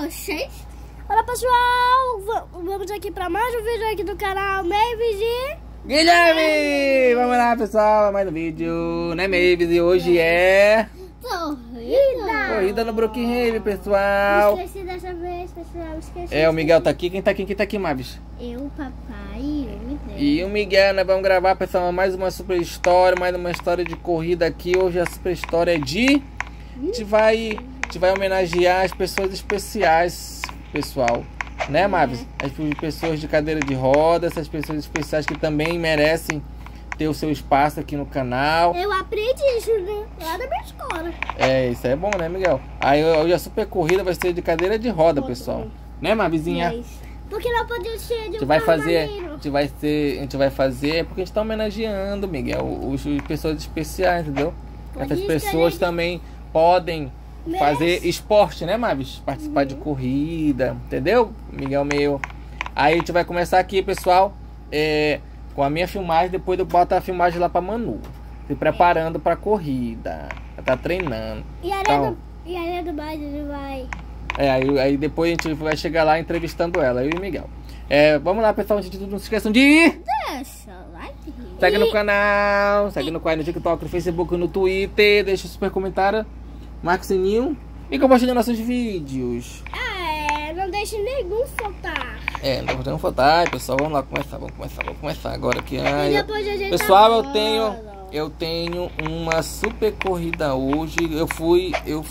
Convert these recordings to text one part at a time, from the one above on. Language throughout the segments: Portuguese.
vocês. Olá pessoal, vamos aqui para mais um vídeo aqui do canal Mavis e Guilherme! Vamos lá pessoal, mais um vídeo, né Mavis? E hoje é... Corrida no Brookhaven, pessoal. Esqueci dessa vez, pessoal, esqueci. É, o Miguel tá aqui, quem tá aqui, Mavis? Eu, o papai e o Miguel. E o Miguel, nós vamos gravar, pessoal, mais uma super história, mais uma história de corrida aqui. Hoje a super história é de... A gente vai homenagear as pessoas especiais, pessoal, né, Mavis? As pessoas de cadeira de rodas, essas pessoas especiais que também merecem ter o seu espaço aqui no canal. Eu aprendi isso, né? Lá da minha escola. É, isso é bom, né, Miguel? Aí hoje a super corrida vai ser de cadeira de roda, pessoal. Né, Mavizinha? Porque não pode ser de A gente vai fazer porque a gente tá homenageando, Miguel, os pessoas especiais, entendeu? Essas pessoas também podem fazer esporte, né, Mavis? Participar de corrida, entendeu, Miguel meu? Aí a gente vai começar aqui, pessoal, com a minha filmagem. Depois eu boto a filmagem lá pra Manu, se preparando pra corrida. Ela tá treinando. E a área do baile vai... Aí depois a gente vai chegar lá entrevistando ela, eu e o Miguel. Vamos lá, pessoal, antes de tudo, não se esqueçam de... Deixa o like. Segue no canal, segue no TikTok, no Facebook, no Twitter. Deixa o super comentário, marca o sininho e compartilha nossos vídeos. Não deixe nenhum faltar. Não vamos faltar, pessoal. Vamos lá, vamos começar agora aqui. Pessoal, eu tenho uma super corrida hoje. Eu fui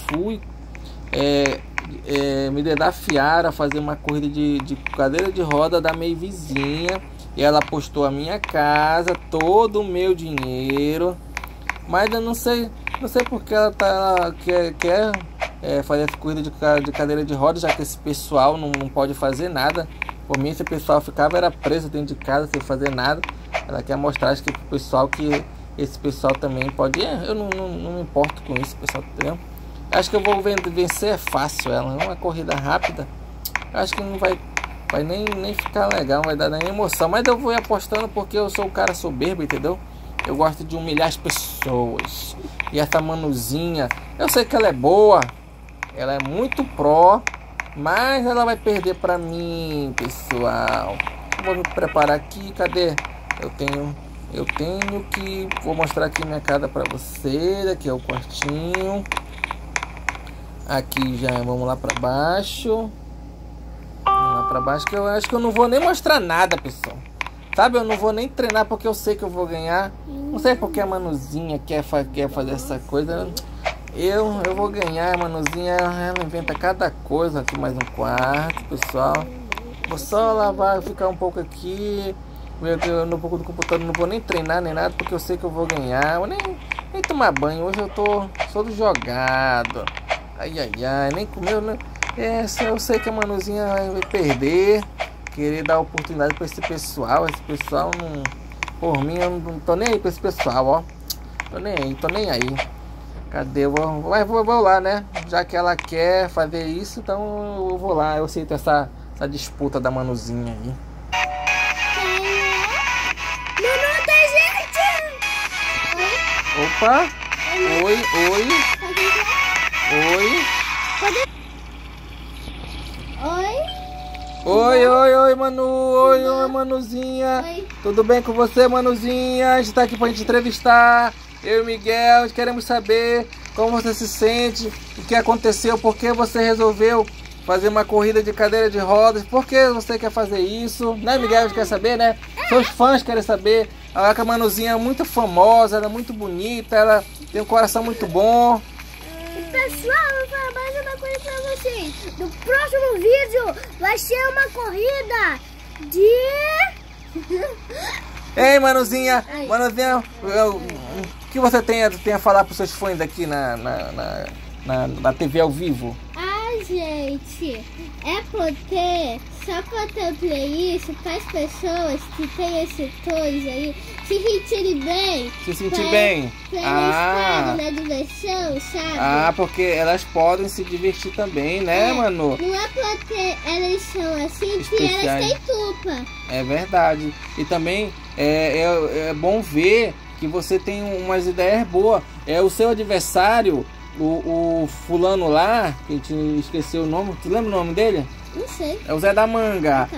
me desafiar a fazer uma corrida de cadeira de roda da minha vizinha. E ela apostou a minha casa, todo o meu dinheiro. Mas eu não sei porque ela quer fazer essa corrida de cadeira de roda, já que esse pessoal não pode fazer nada. Por mim, esse pessoal era preso dentro de casa sem fazer nada. Ela quer mostrar, acho que pro pessoal, que esse pessoal também pode. Eu não me importo com isso, pessoal, entendeu? Acho que eu vou vencer, é fácil ela. É uma corrida rápida. Acho que não vai nem ficar legal, não vai dar nem emoção. Mas eu vou apostando porque eu sou um cara soberbo, entendeu? Eu gosto de humilhar as pessoas. E essa Manuzinha, eu sei que ela é boa, ela é muito pró, mas ela vai perder pra mim, pessoal. Vou me preparar aqui, cadê? Eu tenho que... Vou mostrar aqui minha casa pra vocês. Aqui é o quartinho. Aqui já, vamos lá pra baixo. Vamos lá pra baixo, que eu acho que eu não vou nem mostrar nada, pessoal. Sabe, eu não vou nem treinar porque eu sei que eu vou ganhar. Não sei porque a Manuzinha quer fazer essa coisa. Eu vou ganhar. A Manuzinha, ela inventa cada coisa. Aqui mais um quarto, pessoal. Vou só lavar, ficar um pouco aqui. No pouco do computador, não vou nem treinar nem nada porque eu sei que eu vou ganhar. Eu nem tomar banho. Hoje eu tô todo jogado. Ai, nem comeu, né? Eu sei que a Manuzinha vai perder. Querer dar oportunidade para esse pessoal. Esse pessoal não... Por mim, eu não tô nem aí para esse pessoal, ó. Tô nem aí. Cadê? Eu vou lá, né? Já que ela quer fazer isso, então eu vou lá. Eu aceito essa disputa da Manuzinha aí. Manu, tem gente! Opa! Oi! Oi, Manu! Oi, Manuzinha! Oi. Tudo bem com você, Manuzinha? A gente tá aqui pra gente entrevistar. Eu e o Miguel, queremos saber como você se sente, o que aconteceu, por que você resolveu fazer uma corrida de cadeira de rodas, por que você quer fazer isso, né, Miguel? A gente quer saber, né? Seus fãs querem saber. A Manuzinha é muito famosa, ela é muito bonita, ela tem um coração muito bom. Pessoal, eu vou falar mais uma coisa pra vocês. No próximo vídeo vai ser uma corrida de... Ei, Manuzinha, o que você tem a falar pros seus fãs aqui na TV ao vivo? Gente, é porque só contemplar isso para as pessoas que têm esses tons aí se sentirem bem. Se sentir bem. Na diversão, sabe? Porque elas podem se divertir também, né, Manu? Não é porque elas são assim que elas têm culpa. É verdade. E também é bom ver que você tem umas ideias boas. O seu adversário, o fulano lá, que a gente esqueceu o nome, tu lembra o nome dele? Não sei. É o Zé da Manga.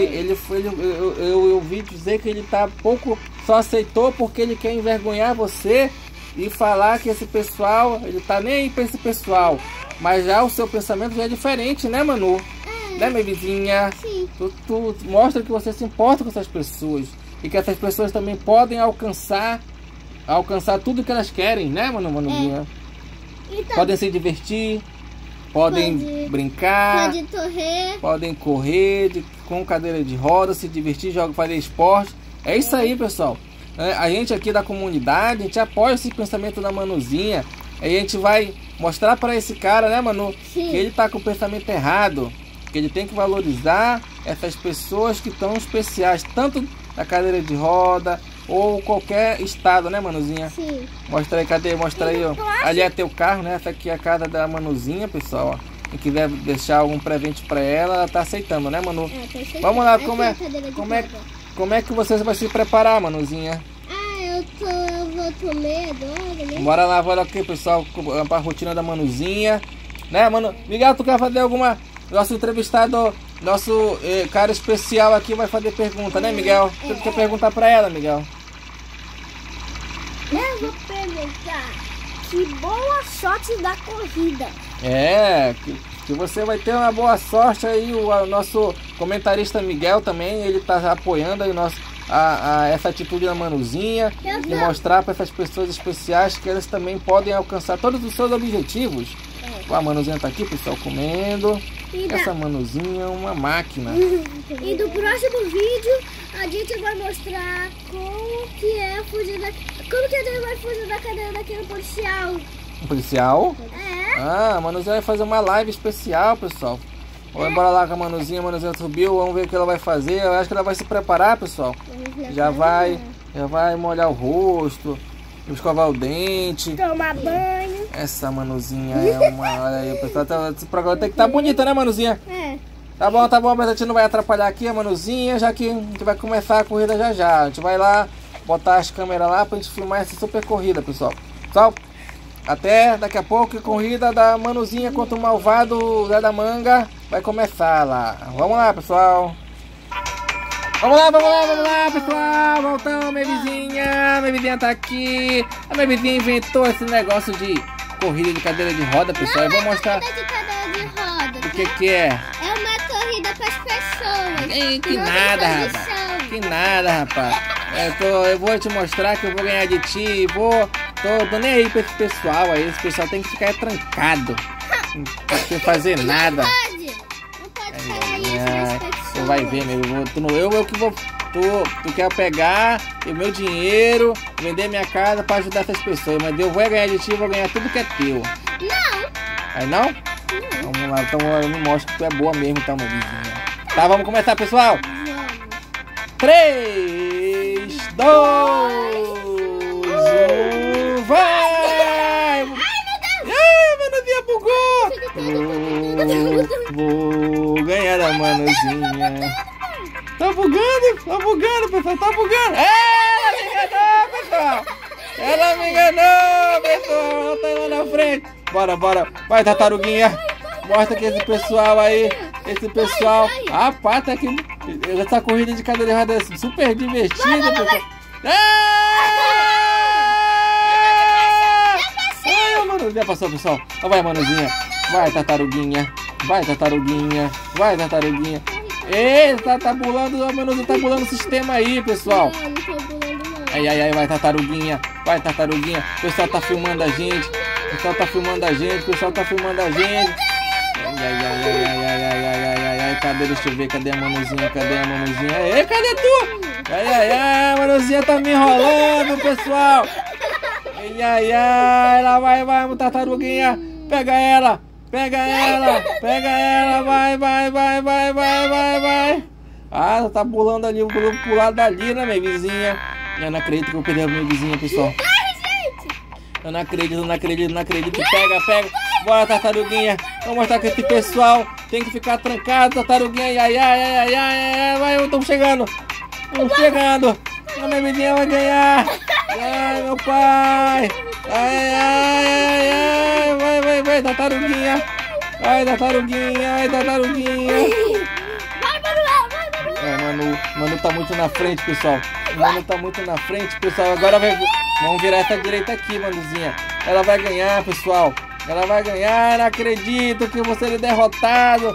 Eu ouvi dizer que ele tá pouco, só aceitou porque ele quer envergonhar você e falar que esse pessoal, ele tá nem aí pra esse pessoal. Mas já o seu pensamento já é diferente, né, Manu? Né, minha vizinha? Sim. Tu mostra que você se importa com essas pessoas e que essas pessoas também podem alcançar tudo que elas querem, né, Manuzinha? Então, podem se divertir, podem brincar, podem correr com cadeira de roda, se divertir, fazer esporte. É isso aí, pessoal. A gente aqui da comunidade, a gente apoia esse pensamento da Manuzinha. Aí a gente vai mostrar para esse cara, né, Manu? Sim. Que ele tá com o pensamento errado. Que ele tem que valorizar essas pessoas que estão especiais, tanto na cadeira de roda ou qualquer estado, né, Manuzinha? Sim. Mostra aí, cadê? Mostra aí, ó. Ali é teu carro, né? Essa aqui é a casa da Manuzinha, pessoal, ó. Quem quiser deixar algum presente para ela tá aceitando, né, Manu? Tá aceitando. Vamos lá, como é que você vai se preparar, Manuzinha? Eu vou comer agora, né? Bora lá, bora aqui, pessoal, para a rotina da Manuzinha, né, Manu? Miguel, tu quer fazer alguma... Nosso entrevistado, nosso cara especial aqui vai fazer pergunta, né, Miguel? Você quer perguntar para ela, Miguel? Eu vou perguntar que boa sorte da corrida. Que você vai ter uma boa sorte aí. O nosso comentarista Miguel também, ele tá apoiando aí essa atitude da Manuzinha, de mostrar para essas pessoas especiais que elas também podem alcançar todos os seus objetivos. A Manuzinha tá aqui, pessoal, comendo. Essa Manuzinha é uma máquina. E no próximo vídeo a gente vai mostrar como que a gente vai fugir da cadeira daquele policial. Um policial? É. A Manuzinha vai fazer uma live especial, pessoal. Vamos embora lá com a Manuzinha subiu, vamos ver o que ela vai fazer. Eu acho que ela vai se preparar, pessoal. Já vai molhar o rosto, escovar o dente, tomar banho. Essa Manuzinha é uma... Olha aí, pessoal, esse programa tem que estar bonita, né, Manuzinha? Tá bom, mas a gente não vai atrapalhar aqui a Manuzinha, já que a gente vai começar a corrida já. A gente vai lá, botar as câmeras lá pra gente filmar essa super corrida, pessoal. Pessoal, até daqui a pouco a corrida da Manuzinha contra o malvado Zé da Manga vai começar lá. Vamos lá, pessoal. Vamos lá, pessoal. Voltamos, minha vizinha tá aqui. A minha vizinha inventou esse negócio de corrida de cadeira de roda, pessoal. Eu vou mostrar. Corrida de cadeira de roda. O que é? É uma corrida para as pessoas. Que nada, rapaz. Eu vou te mostrar que eu vou ganhar de ti. Tô nem aí pra esse pessoal aí. Esse pessoal tem que ficar trancado. Não pode fazer nada. Não pode falar isso. Tu vai ver, eu que vou. Tu quer pegar o meu dinheiro, vender minha casa pra ajudar essas pessoas. Mas eu vou ganhar de ti, eu vou ganhar tudo que é teu. Não. Aí não? Não. Vamos lá, então eu me mostro que tu é boa mesmo, então, minha vizinha. Tá, vamos começar, pessoal? 3, 2, 1, vai! Ai, Manuzinha bugou! Vou ganhar a Manuzinha. Tá bugando, pessoal, tá bugando. Ela me enganou, pessoal. Tá lá na frente. Bora. Vai, tartaruguinha. Mostra que esse pessoal aí. Rapaz, tá aqui. Essa corrida de cadeira de roda é super divertida, pessoal. Já passou, pessoal. Vai, Manuzinha. Vai, tartaruguinha. Eita, tá bulando, a Manuzinha tá bulando o sistema aí, pessoal. Não tô bulando, não. Ai, vai, tartaruguinha. O pessoal tá filmando a gente. Ai, cadê? Deixa eu ver, cadê a Manuzinha? Ei, cadê tu? Ai, a Manuzinha tá me enrolando, pessoal. Ai, lá vai, tartaruguinha. Pega ela, vai. Ah, tá pulando ali, pro lado dali, né, minha vizinha? Eu não acredito que eu perdi a minha vizinha, pessoal. Eu não acredito. Pega. Bora, tartaruguinha. Vou mostrar que esse pessoal tem que ficar trancado, tartaruguinha. Ai, vai, estamos chegando. A minha vizinha vai ganhar. Ai, meu pai. Ai, vai, tartaruguinha. Ai, tartaruguinha, ai, tartaruguinha. Vai, Manu, vai, Manu. Manu tá muito na frente, pessoal. Manu tá muito na frente, pessoal. Agora vamos virar essa direita aqui, Manuzinha. Ela vai ganhar, pessoal. Ela vai ganhar, não acredito que eu vou ser derrotado.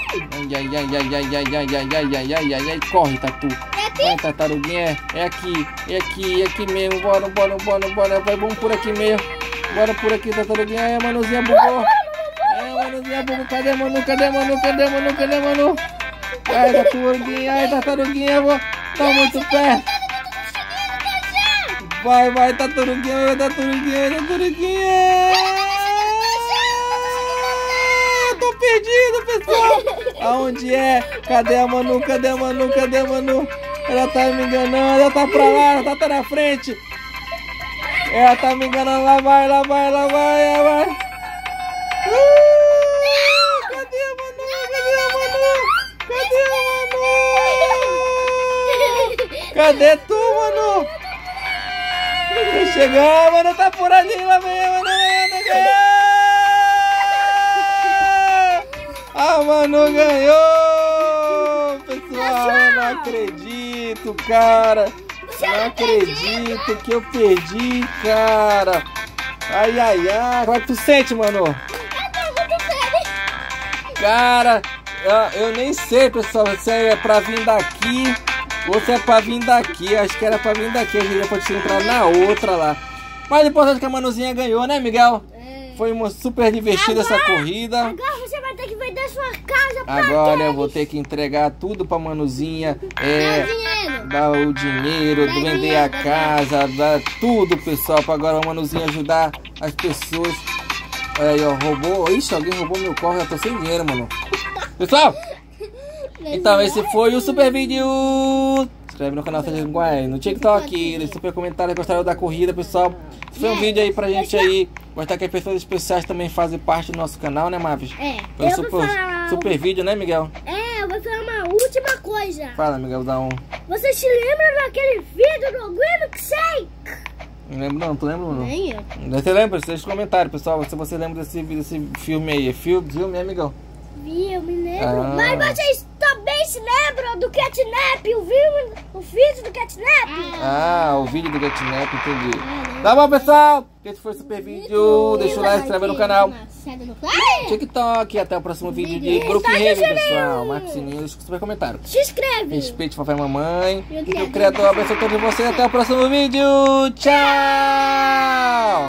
Ai, corre, Tatu. Vai, tartaruguinha, é aqui mesmo. Bora. Vamos por aqui mesmo. Bora por aqui, tartaruguinha. Ai, a Manuzinha bugou. Manuzinha bugou. Cadê a Manu? Ai, tartaruguinha, tá muito perto. Vai, tartaruguinha. Tô perdido, pessoal. Aonde é? Cadê a Manu? Ela tá me enganando, ela tá pra lá, ela tá na frente. Ela tá me enganando, lá vai. Cadê a Manu? Cadê tu, Manu? Tô chegando, Manu tá por ali, lá vem a Manu. A Manu ganhou, pessoal. Eu não acredito, cara. Não acredito que eu perdi, cara. Ai. Como é que tu sente, Manu? Cara, eu nem sei, pessoal, se é pra vir daqui ou se é pra vir daqui. Acho que era pra vir daqui, a gente pode entrar na outra lá. Mas o importante é que a Manuzinha ganhou, né, Miguel? Foi uma super divertida essa corrida. Agora você vai ter que vender sua casa pra Agora eles. eu vou ter que entregar tudo pra Manuzinha. Dinheiro. Dar o dinheiro, vender a casa, dar tudo, pessoal, pra agora a Manuzinha ajudar as pessoas. Aí, ó, roubou. Ixi, alguém roubou meu carro, eu tô sem dinheiro, mano. Pessoal, então esse foi o super vídeo. Se inscreve no canal no TikTok, no super comentário, gostaram da corrida, pessoal. Esse foi um vídeo aí pra gente aí mostrar que as pessoas especiais também fazem parte do nosso canal, né, Mavis? Foi um super vídeo, né, Miguel? Eu vou falar uma última coisa. Fala, Miguel, dá um. Você se lembra daquele vídeo do Milkshake? Não lembro não, tu lembra não? Nem eu. Você lembra? Deixa nos comentários, pessoal, se você lembra desse filme aí. Filme, é, Miguel? Eu me lembro. Mas vocês também se lembram do Catnap? O vídeo do Catnap? O vídeo do Catnap, entendi. Tá bom, pessoal? Esse foi o super vídeo. Deixa o like, se inscreve no canal. TikTok. Até o próximo vídeo de Brookhaven, pessoal. Marca o sininho, deixa o super comentário. Se inscreve. Respeite papai e mamãe. E que o Criador abençoe todos vocês. Até o próximo vídeo. Tchau!